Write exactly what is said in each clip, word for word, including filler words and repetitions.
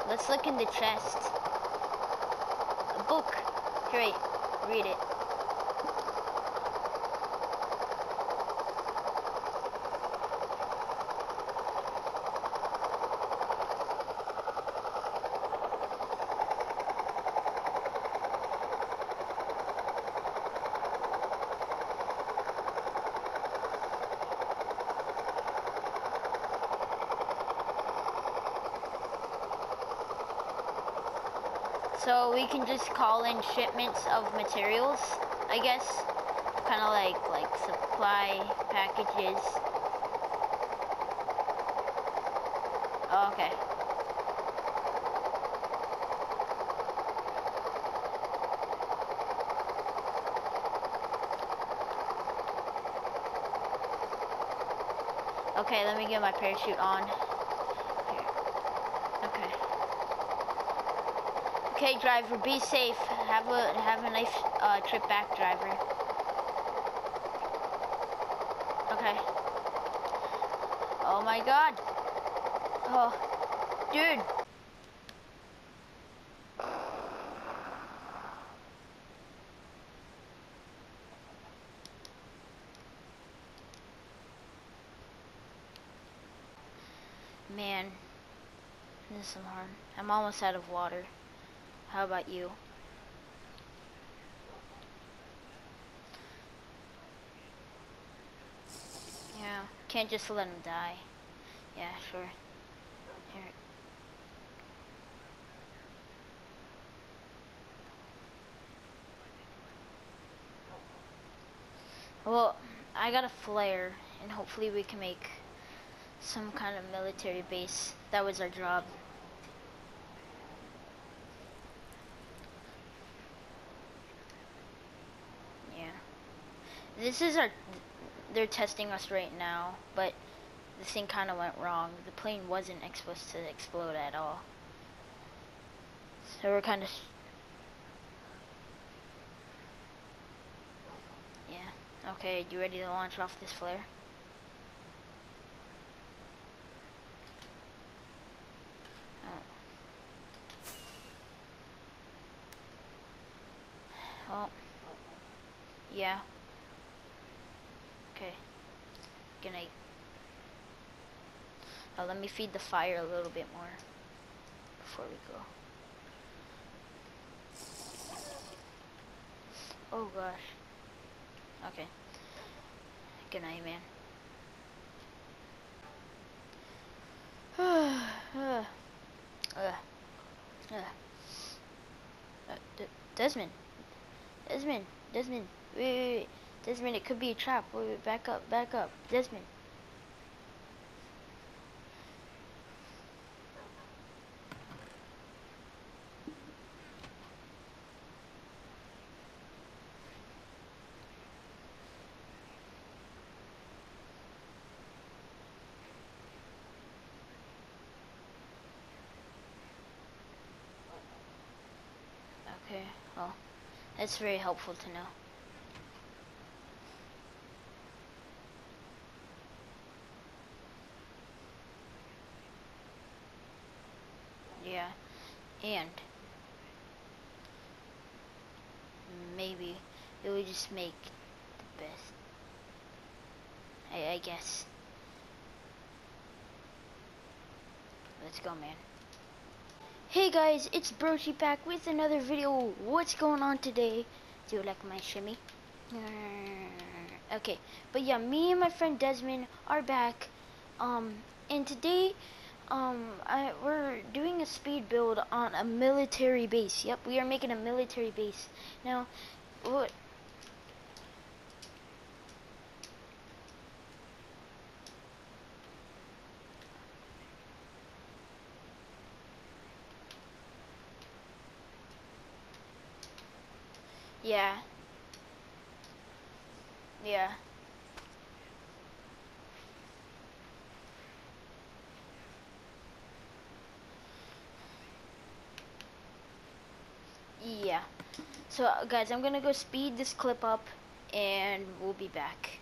let's look in the chest. A book. Here, wait, read it. So we can just call in shipments of materials, I guess. Kind of like like supply packages. Oh, okay. Okay, let me get my parachute on. Here. Okay. Okay, driver, be safe. Have a have a nice uh, trip back, driver. Okay. Oh my God. Oh, dude. Man, this is hard. I'm almost out of water. How about you? Yeah, can't just let him die. Yeah, sure. Here. Well, I got a flare, and hopefully we can make some kind of military base. That was our job. Yeah. This is our... They're testing us right now, but the thing kind of went wrong. The plane wasn't supposed to explode at all. So we're kind of... Yeah. Okay, you ready to launch off this flare? Oh. Yeah. Okay. Good night. Oh, let me feed the fire a little bit more before we go. Oh gosh. Okay. Good night, man. uh, uh, uh, uh, D Desmond. Desmond. Desmond. Wait, wait, wait. Desmond, it could be a trap. Wait, wait, back up, back up. Desmond. Okay, well, that's very helpful to know. Yeah, and maybe it would just make the best. I, I guess. Let's go, man. Hey guys, it's Brochi back with another video. What's going on today? Do you like my shimmy? Okay, but yeah, me and my friend Desmond are back. Um, and today, um, I, we're doing a speed build on a military base. Yep, we are making a military base. Now, what? Yeah. Yeah. Yeah. So, uh, guys, I'm gonna go speed this clip up, and we'll be back.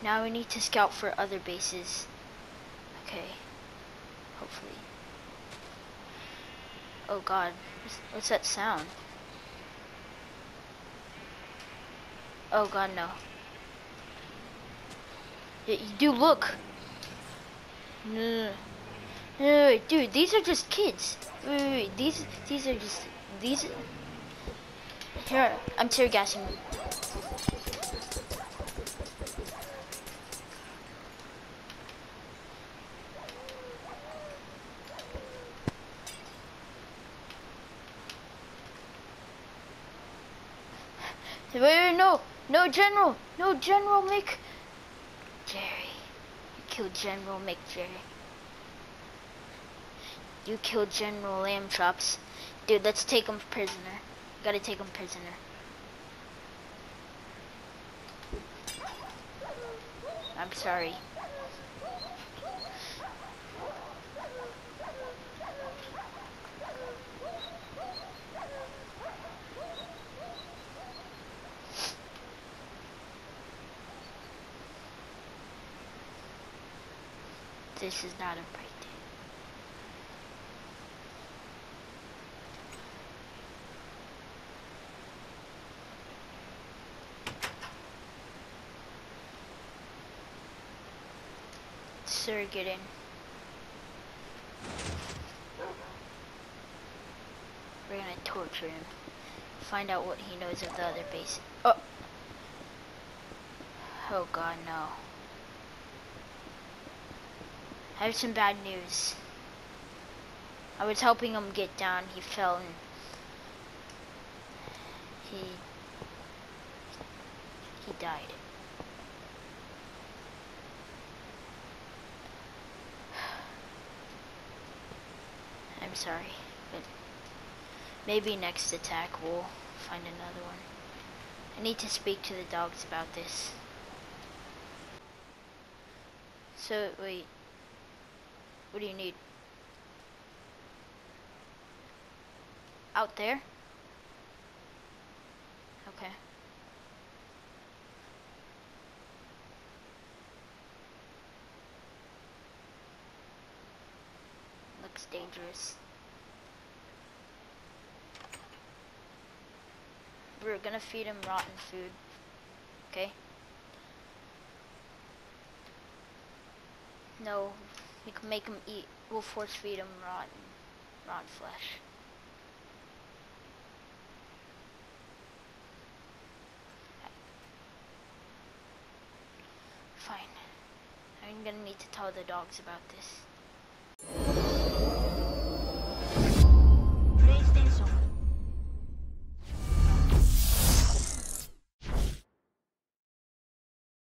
Now we need to scout for other bases. Okay. Hopefully. Oh god. What's, what's that sound? Oh god, no. Y dude, look! No, no, no. No, no, wait, dude, these are just kids. Wait, wait, wait. These, these are just, these... Here, I'm tear gassing. Wait, wait, no! No, General! No, General Mick! Jerry. You killed General Mick, Jerry. You killed General Lamb Chops. Dude, let's take him prisoner. Gotta take him prisoner. I'm sorry. This is not a break. Sir, get in. We're gonna torture him. Find out what he knows of the other base. Oh! Oh god, no. I have some bad news. I was helping him get down. He fell and he he died. I'm sorry, but maybe next attack we'll find another one. I need to speak to the dogs about this. So, wait. What do you need? Out there? Okay. Looks dangerous. We're gonna feed him rotten food. Okay? No, we can make him eat. We'll force feed him rotten, rotten flesh. Fine. I'm gonna need to tell the dogs about this.